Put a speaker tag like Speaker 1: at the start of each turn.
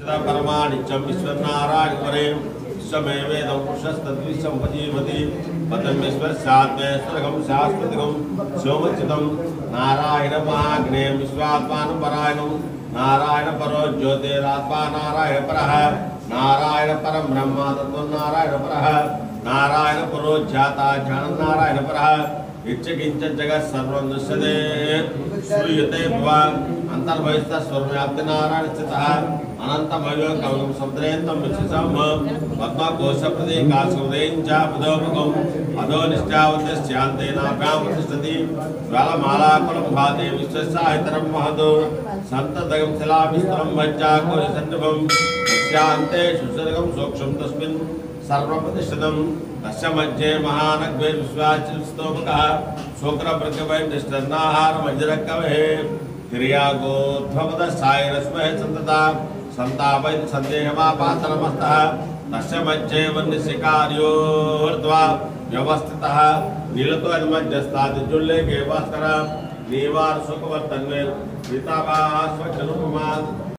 Speaker 1: परमानित्यं विश्वनारायण परे विश्वमेवेदं पुरुषस्तद्विश्वं पजीवति पतमेश्वरस्यात्मेश्वरकं शाश्वतकं सोमचितं नारायण महाग्नेयं विश्वात्मानं परायणं नारायण परो ज्योतिरात्मा नारायण परः नारायण परं ब्रह्म तत्त्वं नारायण परः नारायण परो ज्ञाता ज्ञानं नारायण परः इच्छकिंच जगत् सर्वं दृश्यते श्रूयते भवान् अंतर्बहिस्थ सर्वव्याप्ति नारायण स्थितः अनन्तमयो कवनं समुद्रेन्तं विशिषं पद्मकोश प्रतीकाशुदें च पदोमुखम् अधोनिष्ठावतस्यान्ते नाभ्यां प्रतिष्ठति ज्वालमालाकुलं भाति विश्वसाहितरं महतो सन्ततगं शिलाभिस्तरं वज्जाकुलसन्निभं तस्यान्ते सुसर्गं सूक्ष्मं तस्मिन् सर्वप्रतिष्ठितं तस्य मध्ये महानग्भे विश्वाचिस्तोमुखः शुक्रप्रतिभैर्निष्ठन्नाहारमञ्जरकवहे क्रियागोध्वपदस्सायरस्महे सन्तता सन्तापैः सन्देहमापातनमस्तः तस्य मध्ये वह्निशिखार्योर्ध्वा व्यवस्थितः नीलतो मध्यस्थादिजुल्लेखे भास्कर नीवार सुखवर्तन्वे पीताभास्वचनुपमात्